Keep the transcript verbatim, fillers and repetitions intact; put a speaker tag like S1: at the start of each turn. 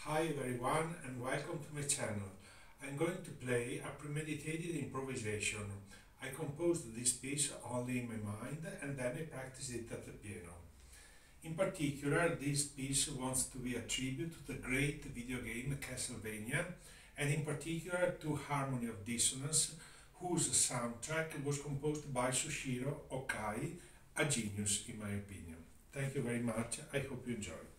S1: Hi everyone and welcome to my channel. I'm going to play a premeditated improvisation. I composed this piece only in my mind and then I practiced it at the piano. In particular, this piece wants to be a tribute to the great video game Castlevania, and in particular to Harmony of Dissonance, whose soundtrack was composed by Soshiro Hokkai, a genius in my opinion. Thank you very much, I hope you enjoy.